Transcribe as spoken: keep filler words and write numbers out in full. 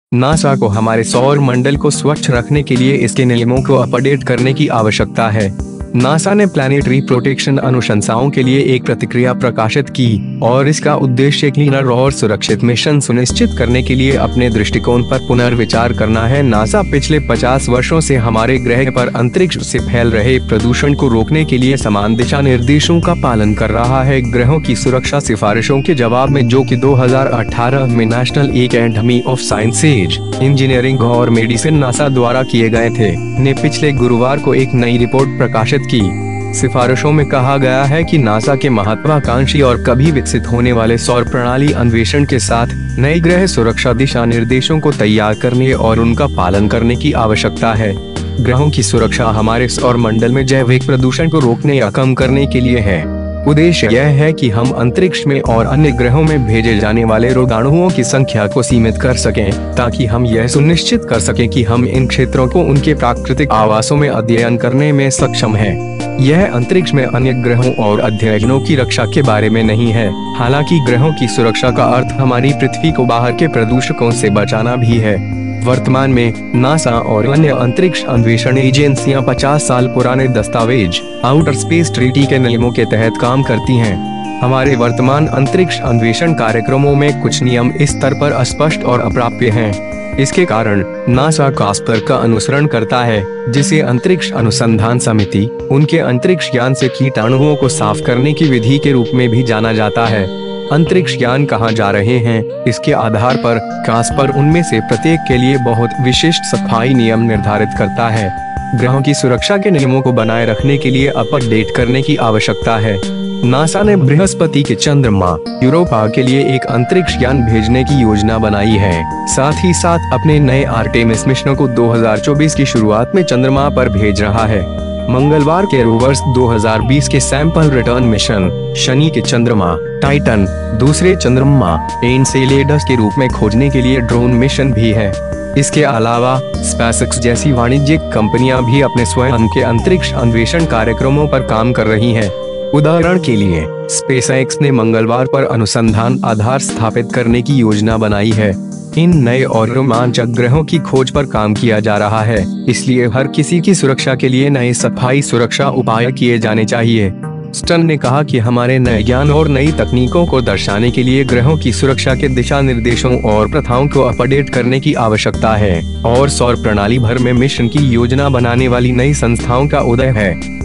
NASA को हमारे सौर मंडल को स्वच्छ रखने के लिए इसके नियमों को अपडेट करने की आवश्यकता है। नासा ने प्लैनेटरी प्रोटेक्शन अनुशंसाओं के लिए एक प्रतिक्रिया प्रकाशित की और इसका उद्देश्य क्लीनर और सुरक्षित मिशन सुनिश्चित करने के लिए अपने दृष्टिकोण पर पुनर्विचार करना है। नासा पिछले पचास वर्षों से हमारे ग्रह पर अंतरिक्ष से फैल रहे प्रदूषण को रोकने के लिए समान दिशा निर्देशों का पालन कर रहा है। ग्रहों की सुरक्षा सिफारिशों के जवाब में, जो कि दो हज़ार अठारह में National Academy of Sciences, Engineering और मेडिसिन नासा द्वारा किए गए थे, ने पिछले गुरुवार को एक नई रिपोर्ट प्रकाशित की। सिफारिशों में कहा गया है कि नासा के महत्वाकांक्षी और कभी विकसित होने वाले सौर प्रणाली अन्वेषण के साथ नई ग्रह सुरक्षा दिशा निर्देशों को तैयार करने और उनका पालन करने की आवश्यकता है। ग्रहों की सुरक्षा हमारे सौर मंडल में जैविक प्रदूषण को रोकने या कम करने के लिए है। उद्देश्य यह है कि हम अंतरिक्ष में और अन्य ग्रहों में भेजे जाने वाले रोगाणुओं की संख्या को सीमित कर सकें, ताकि हम यह सुनिश्चित कर सकें कि हम इन क्षेत्रों को उनके प्राकृतिक आवासों में अध्ययन करने में सक्षम हैं। यह अंतरिक्ष में अन्य ग्रहों और अध्ययनों की रक्षा के बारे में नहीं है। हालांकि ग्रहों की सुरक्षा का अर्थ हमारी पृथ्वी को बाहर के प्रदूषकों से बचाना भी है। वर्तमान में नासा और अन्य अंतरिक्ष अन्वेषण एजेंसियां पचास साल पुराने दस्तावेज आउटर स्पेस ट्रीटी के नियमों के तहत काम करती हैं। हमारे वर्तमान अंतरिक्ष अन्वेषण कार्यक्रमों में कुछ नियम इस स्तर पर अस्पष्ट और अप्राप्य हैं। इसके कारण नासा कास्पर का अनुसरण करता है, जिसे अंतरिक्ष अनुसंधान समिति उनके अंतरिक्ष यान से कीटाणुओं को साफ करने की विधि के रूप में भी जाना जाता है। अंतरिक्ष यान कहाँ जा रहे हैं, इसके आधार पर कास्पर उनमें से प्रत्येक के लिए बहुत विशिष्ट सफाई नियम निर्धारित करता है। ग्रहों की सुरक्षा के नियमों को बनाए रखने के लिए अपडेट करने की आवश्यकता है। नासा ने बृहस्पति के चंद्रमा यूरोपा के लिए एक अंतरिक्ष यान भेजने की योजना बनाई है। साथ ही साथ अपने नए आर्टेमिस मिशन को दो हज़ार चौबीस की शुरुआत में चंद्रमा पर भेज रहा है। मंगलवार के रोवर्स दो हज़ार बीस के सैंपल रिटर्न मिशन शनि के चंद्रमा टाइटन दूसरे चंद्रमा एनसेलेडस के रूप में खोजने के लिए ड्रोन मिशन भी है। इसके अलावा स्पेसएक्स जैसी वाणिज्यिक कंपनियां भी अपने स्वयं के अंतरिक्ष अन्वेषण कार्यक्रमों पर काम कर रही हैं। उदाहरण के लिए स्पेसएक्स ने मंगलवार पर अनुसंधान आधार स्थापित करने की योजना बनाई है। इन नए और रोमांचक ग्रहों की खोज पर काम किया जा रहा है, इसलिए हर किसी की सुरक्षा के लिए नए सफाई सुरक्षा उपाय किए जाने चाहिए। स्टर्न ने कहा कि हमारे नए ज्ञान और नई तकनीकों को दर्शाने के लिए ग्रहों की सुरक्षा के दिशा निर्देशों और प्रथाओं को अपडेट करने की आवश्यकता है और सौर प्रणाली भर में मिशन की योजना बनाने वाली नई संस्थाओं का उदय है।